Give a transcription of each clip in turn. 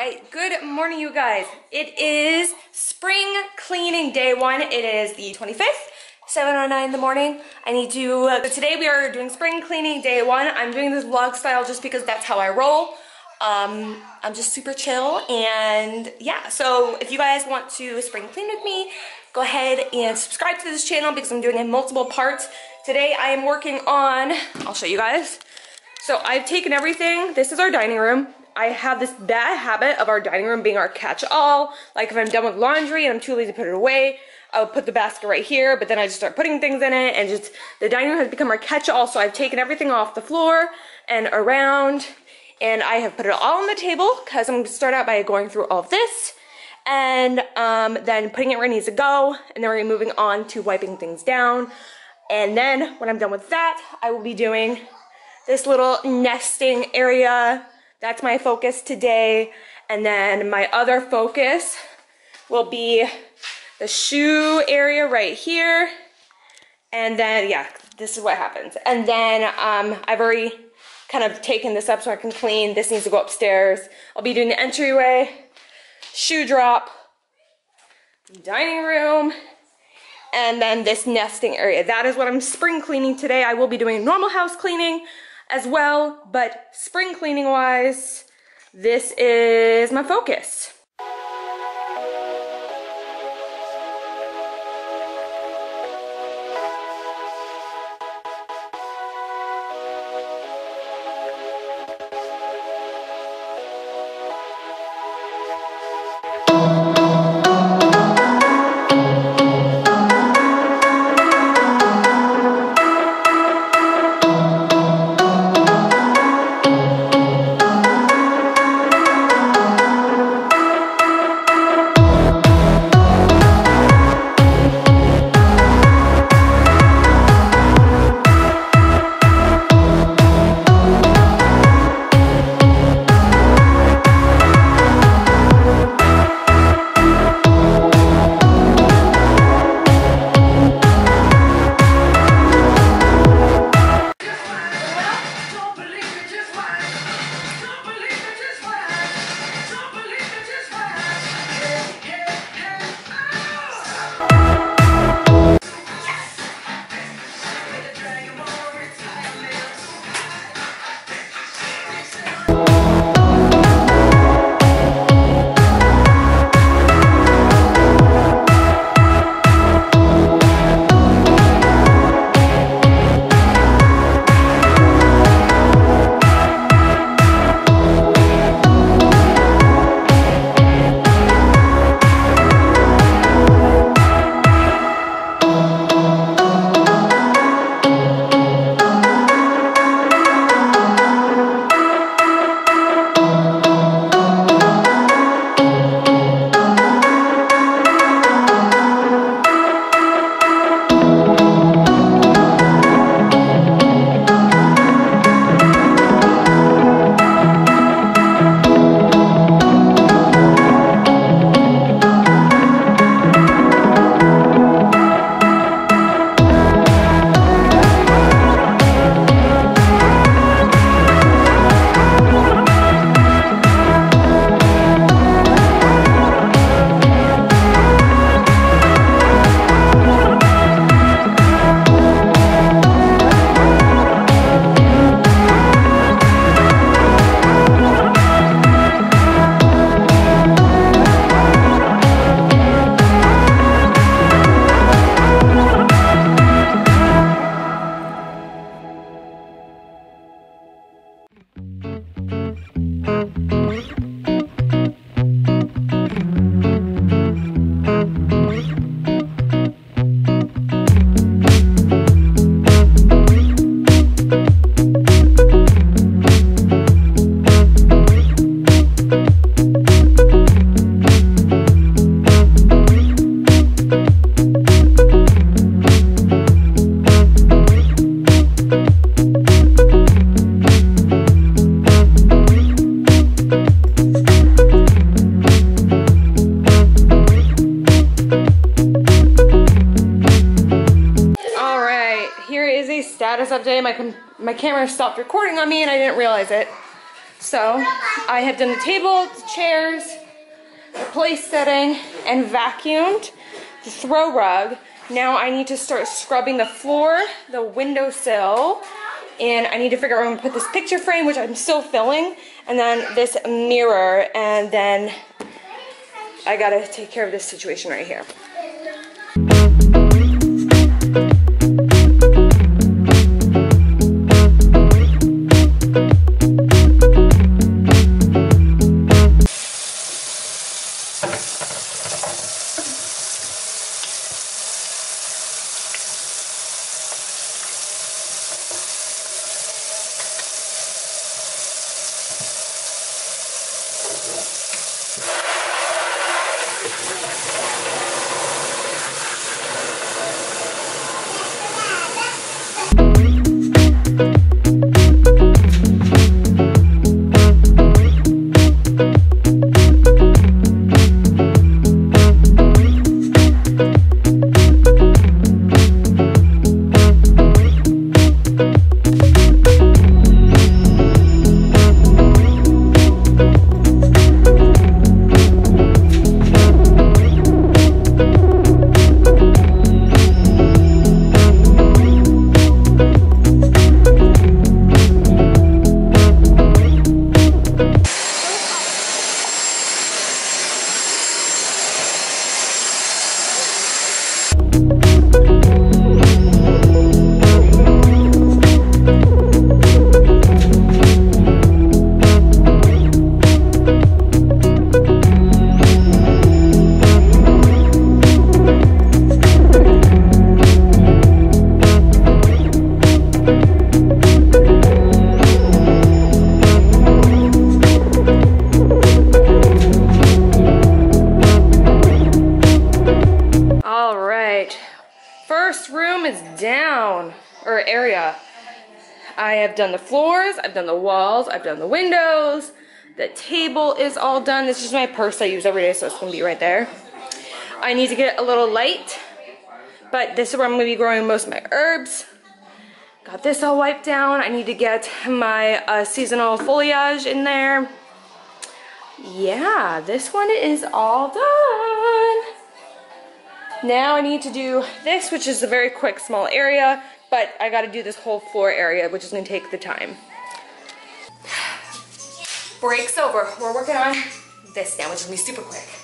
Alright, good morning you guys. It is spring cleaning day 1. It is the 25th, 7:09 in the morning. I need to, today we are doing spring cleaning day 1. I'm doing this vlog style just because that's how I roll. I'm just super chill, and yeah, so if you guys want to spring clean with me, go ahead and subscribe to this channel because I'm doing it in multiple parts. Today I am working on, I'll show you guys. So I've taken everything, this is our dining room. I have this bad habit of our dining room being our catch-all. Like if I'm done with laundry and I'm too lazy to put it away, I'll put the basket right here, but then I just start putting things in it, and just the dining room has become our catch-all. So I've taken everything off the floor and around, and I have put it all on the table because I'm going to start out by going through all of this and then putting it where it needs to go, and then we're moving on to wiping things down. And then when I'm done with that, I will be doing this little nesting area. That's my focus today. And then my other focus will be the shoe area right here. And then, yeah, this is what happens. And then I've already kind of taken this up so I can clean. This needs to go upstairs. I'll be doing the entryway, shoe drop, dining room, and then this nesting area. That is what I'm spring cleaning today. I will be doing normal house cleaning as well, but spring cleaning wise, this is my focus. status update. My camera stopped recording on me and I didn't realize it. So I have done the table, the chairs, the place setting, and vacuumed the throw rug. Now I need to start scrubbing the floor, the windowsill, and I need to figure out where I'm gonna put this picture frame, which I'm still filling, and then this mirror, and then I gotta take care of this situation right here. First room is down, or area. I have done the floors, I've done the walls, I've done the windows, the table is all done. This is my purse I use every day, so it's gonna be right there. I need to get a little light, but this is where I'm gonna be growing most of my herbs. Got this all wiped down. I need to get my seasonal foliage in there. Yeah, this one is all done. Now I need to do this, which is a very quick small area, but I gotta do this whole floor area, which is gonna take the time. Break's over. We're working on this now, which is gonna be super quick.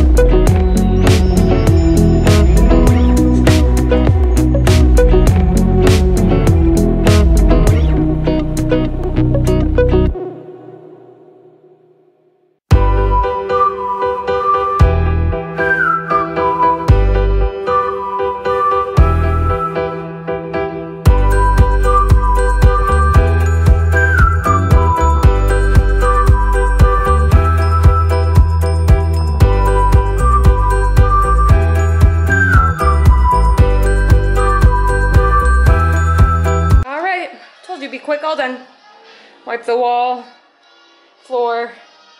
Be quick, all done. Wipe the wall, floor.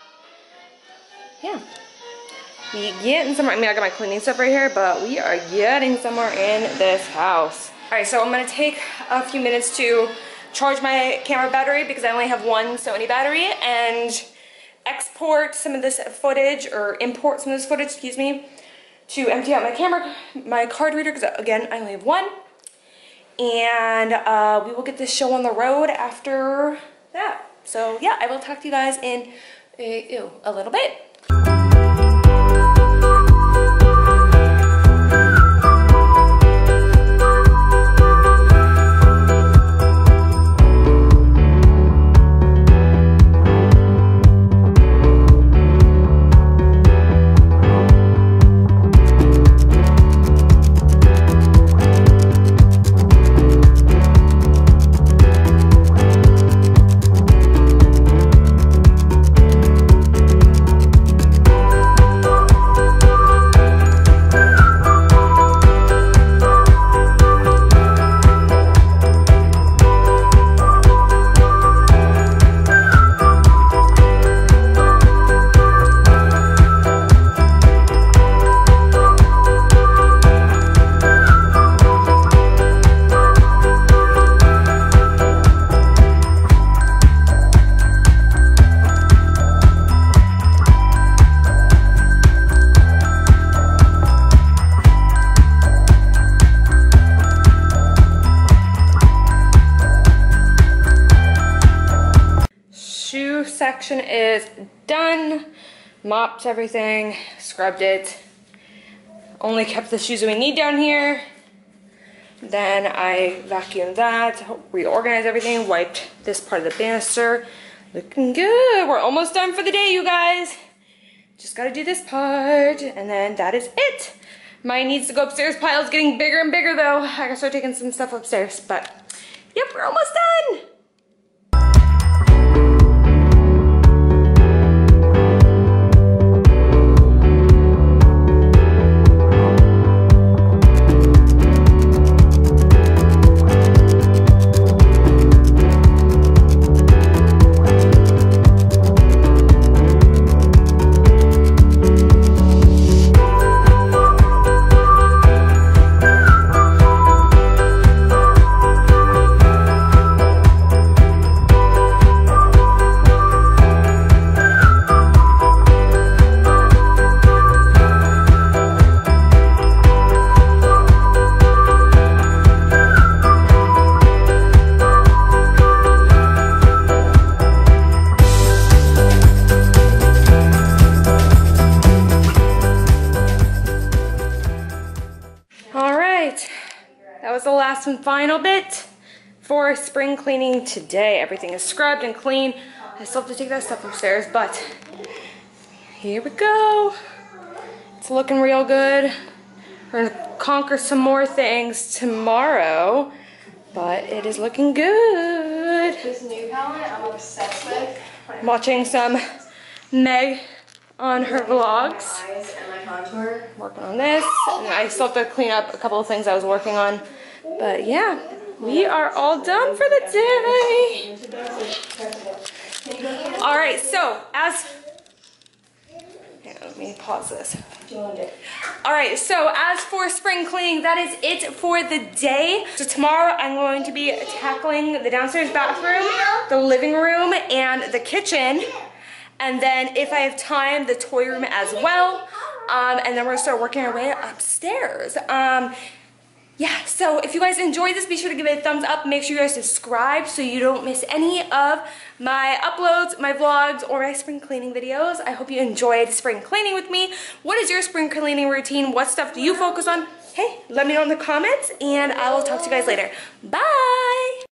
Yeah. We getting somewhere. I mean, I got my cleaning stuff right here, but we are getting somewhere in this house. All right, so I'm gonna take a few minutes to charge my camera battery because I only have one Sony battery, and export some of this footage, or import some of this footage, excuse me, to empty out my camera, my card reader, because again, I only have one. And we will get this show on the road after that. So yeah, I will talk to you guys in a little bit. section is done. Mopped everything, scrubbed it. Only kept the shoes that we need down here. Then I vacuumed that, reorganized everything, wiped this part of the banister. Looking good. We're almost done for the day, you guys. Just gotta do this part, and then that is it. My needs to go upstairs pile is getting bigger and bigger though. I gotta start taking some stuff upstairs, but yep, we're almost done. That was the last and final bit for spring cleaning today. Everything is scrubbed and clean. I still have to take that stuff upstairs, but here we go. It's looking real good. We're gonna conquer some more things tomorrow, but it is looking good. This new palette I'm obsessed with. I'm watching some Meg on her vlogs. My eyes and my contour. Working on this, and I still have to clean up a couple of things I was working on. But yeah, we are all done for the day. All right, so let me pause this. All right, so as for spring cleaning, that is it for the day. So tomorrow I'm going to be tackling the downstairs bathroom, the living room, and the kitchen. And then if I have time, the toy room as well. And then we're gonna start working our way upstairs. Yeah, so if you guys enjoyed this, be sure to give it a thumbs up. Make sure you guys subscribe so you don't miss any of my uploads, my vlogs, or my spring cleaning videos. I hope you enjoyed spring cleaning with me. What is your spring cleaning routine? What stuff do you focus on? Hey, let me know in the comments, and I will talk to you guys later. Bye!